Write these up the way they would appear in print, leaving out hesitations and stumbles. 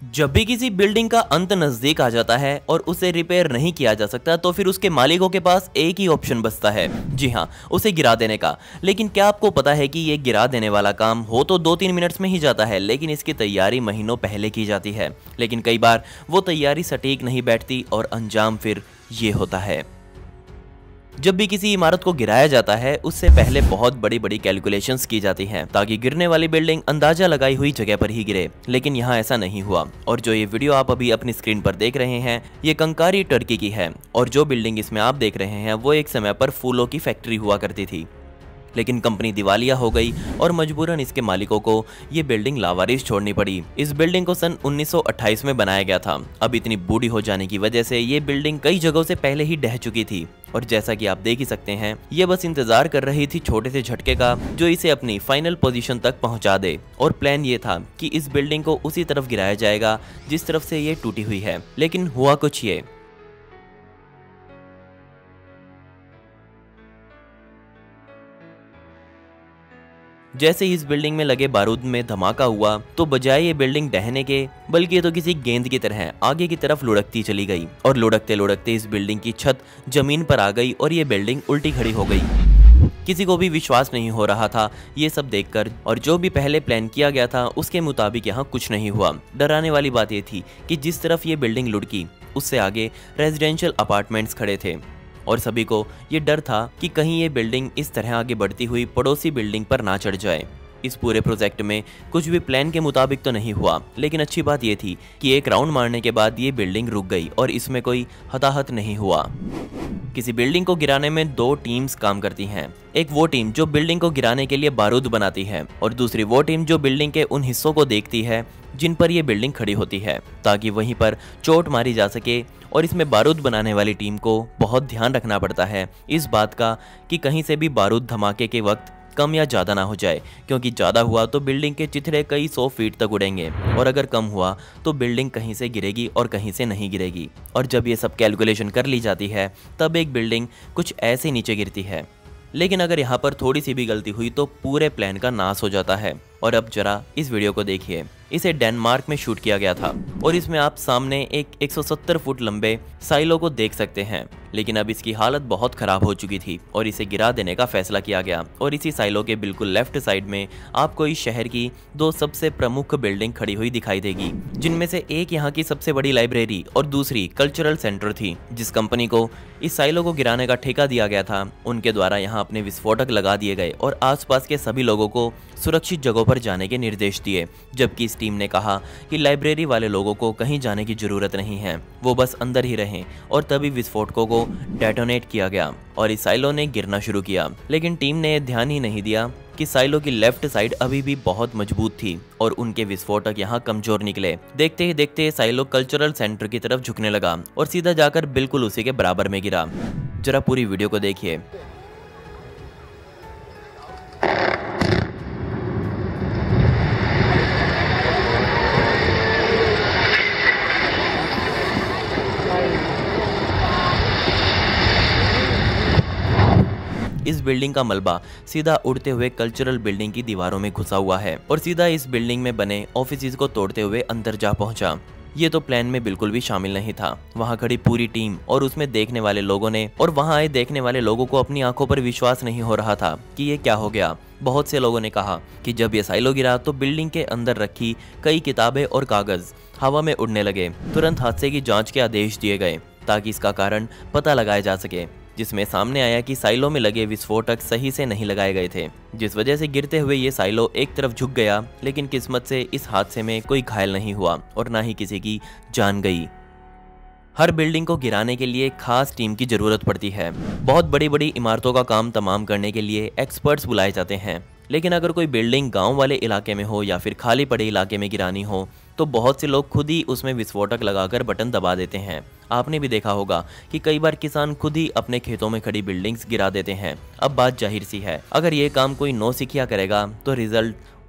जब भी किसी बिल्डिंग का अंत नजदीक आ जाता है और उसे रिपेयर नहीं किया जा सकता तो फिर उसके मालिकों के पास एक ही ऑप्शन बचता है, जी हाँ, उसे गिरा देने का। लेकिन क्या आपको पता है कि ये गिरा देने वाला काम हो तो 2-3 मिनट्स में ही जाता है, लेकिन इसकी तैयारी महीनों पहले की जाती है। लेकिन कई बार वो तैयारी सटीक नहीं बैठती और अंजाम फिर ये होता है। जब भी किसी इमारत को गिराया जाता है उससे पहले बहुत बड़ी बड़ी कैलकुलेशंस की जाती हैं ताकि गिरने वाली बिल्डिंग अंदाजा लगाई हुई जगह पर ही गिरे। लेकिन यहाँ ऐसा नहीं हुआ और जो ये वीडियो आप अभी अपनी स्क्रीन पर देख रहे हैं ये कंकारी टर्की की है और जो बिल्डिंग इसमें आप देख रहे हैं वो एक समय पर फूलों की फैक्ट्री हुआ करती थी। लेकिन कंपनी दिवालिया हो गई और मजबूरन इसके मालिकों को ये बिल्डिंग लावारिस छोड़नी पड़ी। इस बिल्डिंग को सन 1928 में बनाया गया था। अब इतनी बूढ़ी हो जाने की वजह से ये बिल्डिंग कई जगहों से पहले ही ढह चुकी थी और जैसा कि आप देख ही सकते हैं ये बस इंतजार कर रही थी छोटे से झटके का जो इसे अपनी फाइनल पोजीशन तक पहुंचा दे। और प्लान ये था कि इस बिल्डिंग को उसी तरफ गिराया जाएगा जिस तरफ से ये टूटी हुई है। लेकिन हुआ कुछ ये, जैसे ही इस बिल्डिंग में लगे बारूद में धमाका हुआ तो बजाय ये बिल्डिंग ढहने के बल्कि ये तो किसी गेंद की तरह आगे की तरफ लुढ़कती चली गई और लुढ़कते लुढ़कते इस बिल्डिंग की छत जमीन पर आ गई और ये बिल्डिंग उल्टी खड़ी हो गई। किसी को भी विश्वास नहीं हो रहा था ये सब देखकर और जो भी पहले प्लान किया गया था उसके मुताबिक यहाँ कुछ नहीं हुआ। डराने वाली बात ये थी कि जिस तरफ ये बिल्डिंग लुढ़की उससे आगे रेजिडेंशियल अपार्टमेंट्स खड़े थे और सभी को ये डर था कि कहीं ये बिल्डिंग इस तरह आगे बढ़ती हुई पड़ोसी बिल्डिंग पर ना चढ़ जाए। इस पूरे प्रोजेक्ट में कुछ भी प्लान के मुताबिक तो नहीं हुआ, लेकिन अच्छी बात ये थी कि एक राउंड मारने के बाद ये बिल्डिंग रुक गई और इसमें कोई हताहत नहीं हुआ। किसी बिल्डिंग को गिराने में 2 टीम्स काम करती हैं। एक वो टीम जो बिल्डिंग को गिराने के लिए बारूद बनाती है और दूसरी वो टीम जो बिल्डिंग के उन हिस्सों को देखती है जिन पर यह बिल्डिंग खड़ी होती है ताकि वहीं पर चोट मारी जा सके। और इसमें बारूद बनाने वाली टीम को बहुत ध्यान रखना पड़ता है इस बात का कि कहीं से भी बारूद धमाके के वक्त कम या ज़्यादा ना हो जाए, क्योंकि ज़्यादा हुआ तो बिल्डिंग के चिथड़े कई 100 फीट तक उड़ेंगे और अगर कम हुआ तो बिल्डिंग कहीं से गिरेगी और कहीं से नहीं गिरेगी। और जब ये सब कैलकुलेशन कर ली जाती है तब एक बिल्डिंग कुछ ऐसे नीचे गिरती है। लेकिन अगर यहाँ पर थोड़ी सी भी गलती हुई तो पूरे प्लान का नाश हो जाता है। और अब जरा इस वीडियो को देखिए। इसे डेनमार्क में शूट किया गया था और इसमें आप सामने एक 170 फुट लंबे साइलो को देख सकते हैं। लेकिन अब इसकी हालत बहुत खराब हो चुकी थी और इसे गिरा देने का फैसला किया गया। और इसी साइलो के बिल्कुल लेफ्ट साइड में आपको इस शहर की 2 सबसे प्रमुख बिल्डिंग खड़ी हुई दिखाई देगी, जिनमें से एक यहाँ की सबसे बड़ी लाइब्रेरी और दूसरी कल्चरल सेंटर थी। जिस कंपनी को इस साइलो को गिराने का ठेका दिया गया था उनके द्वारा यहाँ अपने विस्फोटक लगा दिए गए और आसपास के सभी लोगों को सुरक्षित जगहों पर जाने के निर्देश दिए। जबकि इस टीम ने कहा कि लाइब्रेरी वाले लोगों को कहीं जाने की जरूरत नहीं है, वो बस अंदर ही रहें। और तभी विस्फोटकों को डेटोनेट किया गया और इस साइलो ने गिरना शुरू किया। लेकिन टीम ने ध्यान ही नहीं दिया कि साइलो की लेफ्ट साइड अभी भी बहुत मजबूत थी और उनके विस्फोटक यहाँ कमजोर निकले। देखते ही देखते साइलो कल्चरल सेंटर की तरफ झुकने लगा और सीधा जाकर बिल्कुल उसी के बराबर में गिरा। जरा पूरी वीडियो को देखिए। इस बिल्डिंग का मलबा सीधा उड़ते हुए कल्चरल बिल्डिंग की दीवारों में घुसा हुआ है और सीधा इस बिल्डिंग में बने ऑफिसेज को तोड़ते हुए अंदर जा पहुंचा। ये तो प्लान में बिल्कुल भी शामिल नहीं था। वहां खड़ी पूरी टीम और उसमें देखने वाले लोगों ने और वहां आए देखने वाले लोगों को अपनी आंखों पर विश्वास नहीं हो रहा था कि ये क्या हो गया। बहुत से लोगों ने कहा कि जब ये साइलो गिरा तो बिल्डिंग के अंदर रखी कई किताबें और कागज हवा में उड़ने लगे। तुरंत हादसे की जांच के आदेश दिए गए ताकि इसका कारण पता लगाया जा सके, जिसमें सामने आया कि साइलो में लगे विस्फोटक सही से नहीं लगाए गए थे, जिस वजह से गिरते हुए ये साइलो एक तरफ झुक गया। लेकिन किस्मत से इस हादसे में कोई घायल नहीं हुआ और ना ही किसी की जान गई। हर बिल्डिंग को गिराने के लिए खास टीम की जरूरत पड़ती है। बहुत बड़ी बड़ी इमारतों का काम तमाम करने के लिए एक्सपर्ट्स बुलाए जाते हैं। लेकिन अगर कोई बिल्डिंग गांव वाले इलाके में हो या फिर खाली पड़े इलाके में गिरानी हो तो बहुत से लोग खुद ही उसमें विस्फोटक लगाकर बटन दबा देते हैं। आपने भी देखा होगा कि कई बार किसान खुद ही अपने खेतों में खड़ी बिल्डिंग्स गिरा देते हैं। अब बात जाहिर सी है, अगर ये काम कोई नौसिखिया करेगा तो रिजल्ट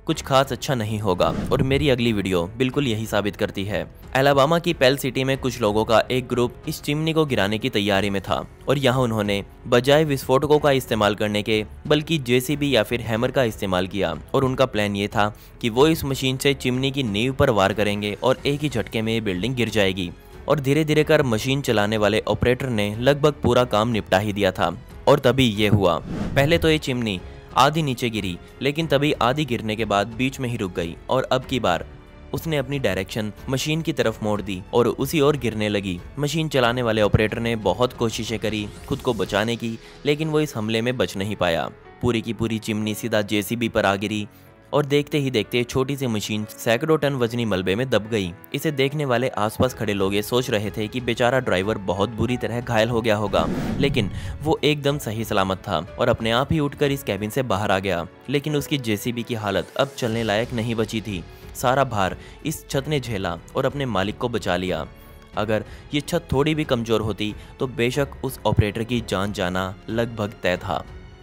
कुछ खास अच्छा नहीं होगा और मेरी अगली वीडियो बिल्कुल यही साबित करती है। अलाबामा की पेल सिटी में कुछ लोगों का एक ग्रुप इस चिमनी को गिराने की तैयारी में था और यहाँ उन्होंने बजाय विस्फोटकों का इस्तेमाल करने के बल्कि जेसीबी या फिर हैमर का इस्तेमाल किया और उनका प्लान ये था कि वो इस मशीन से चिमनी की नींव पर वार करेंगे और एक ही झटके में ये बिल्डिंग गिर जाएगी। और धीरे धीरे कर मशीन चलाने वाले ऑपरेटर ने लगभग पूरा काम निपटा ही दिया था और तभी ये हुआ। पहले तो ये चिमनी आधी नीचे गिरी, लेकिन तभी आधी गिरने के बाद बीच में ही रुक गई और अब की बार उसने अपनी डायरेक्शन मशीन की तरफ मोड़ दी और उसी ओर गिरने लगी। मशीन चलाने वाले ऑपरेटर ने बहुत कोशिशें करी खुद को बचाने की, लेकिन वो इस हमले में बच नहीं पाया। पूरी की पूरी चिमनी सीधा जेसीबी पर आ गिरी और देखते ही देखते छोटी सी मशीन सैकड़ों टन वजनी मलबे में दब गई। इसे देखने वाले आसपास खड़े लोग ये सोच रहे थे कि बेचारा ड्राइवर बहुत बुरी तरह घायल हो गया होगा, लेकिन वो एकदम सही सलामत था और अपने आप ही उठकर इस कैबिन से बाहर आ गया। लेकिन उसकी जेसीबी की हालत अब चलने लायक नहीं बची थी। सारा भार इस छत ने झेला और अपने मालिक को बचा लिया। अगर ये छत थोड़ी भी कमजोर होती तो बेशक उस ऑपरेटर की जान जाना लगभग तय था।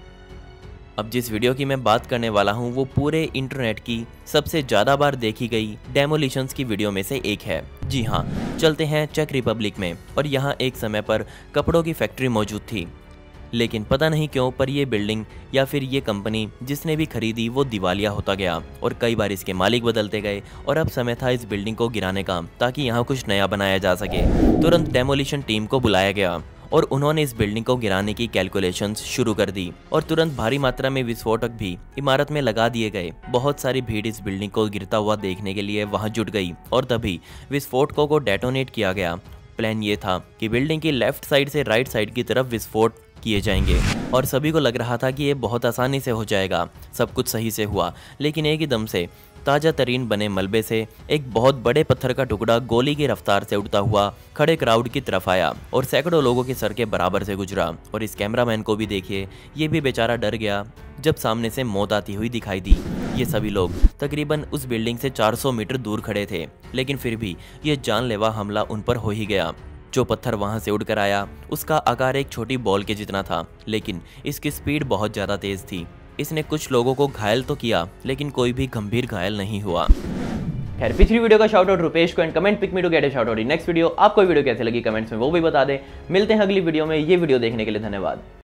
अब जिस वीडियो की मैं बात करने वाला हूँ वो पूरे इंटरनेट की सबसे ज़्यादा बार देखी गई डेमोलिशंस की वीडियो में से एक है। जी हाँ, चलते हैं चेक रिपब्लिक में और यहाँ एक समय पर कपड़ों की फैक्ट्री मौजूद थी, लेकिन पता नहीं क्यों पर ये बिल्डिंग या फिर ये कंपनी जिसने भी खरीदी वो दिवालिया होता गया और कई बार इसके मालिक बदलते गए और अब समय था इस बिल्डिंग को गिराने का ताकि यहाँ कुछ नया बनाया जा सके। तुरंत डेमोलिशन टीम को बुलाया गया और उन्होंने इस बिल्डिंग को गिराने की कैलकुलेशंस शुरू कर दी और तुरंत भारी मात्रा में विस्फोटक भी इमारत में लगा दिए गए। बहुत सारी भीड़ इस बिल्डिंग को गिरता हुआ देखने के लिए वहां जुट गई और तभी विस्फोटकों को डेटोनेट किया गया। प्लान ये था कि बिल्डिंग की लेफ्ट साइड से राइट साइड की तरफ विस्फोट किए जाएंगे और सभी को लग रहा था कि ये बहुत आसानी से हो जाएगा। सब कुछ सही से हुआ, लेकिन एक ही दम से ताज़ा तरीन बने मलबे से एक बहुत बड़े पत्थर का टुकड़ा गोली की रफ्तार से उड़ता हुआ खड़े क्राउड की तरफ आया और सैकड़ों लोगों के सर के बराबर से गुजरा। और इस कैमरामैन को भी देखिए, ये भी बेचारा डर गया जब सामने से मौत आती हुई दिखाई दी। ये सभी लोग तकरीबन उस बिल्डिंग से 400 मीटर दूर खड़े थे, लेकिन फिर भी ये जानलेवा हमला उन पर हो ही गया। जो पत्थर वहां से उड़कर आया उसका आकार एक छोटी बॉल के जितना था, लेकिन इसकी स्पीड बहुत ज़्यादा तेज थी। इसने कुछ लोगों को घायल तो किया, लेकिन कोई भी गंभीर घायल नहीं हुआ। खैर, पिछली वीडियो का शाउट आउट रुपेश को and comment pick me to get a shout out in next video. आपको वीडियो कैसे लगी कमेंट्स में वो भी बता दें। मिलते हैं अगली वीडियो में। ये वीडियो देखने के लिए धन्यवाद।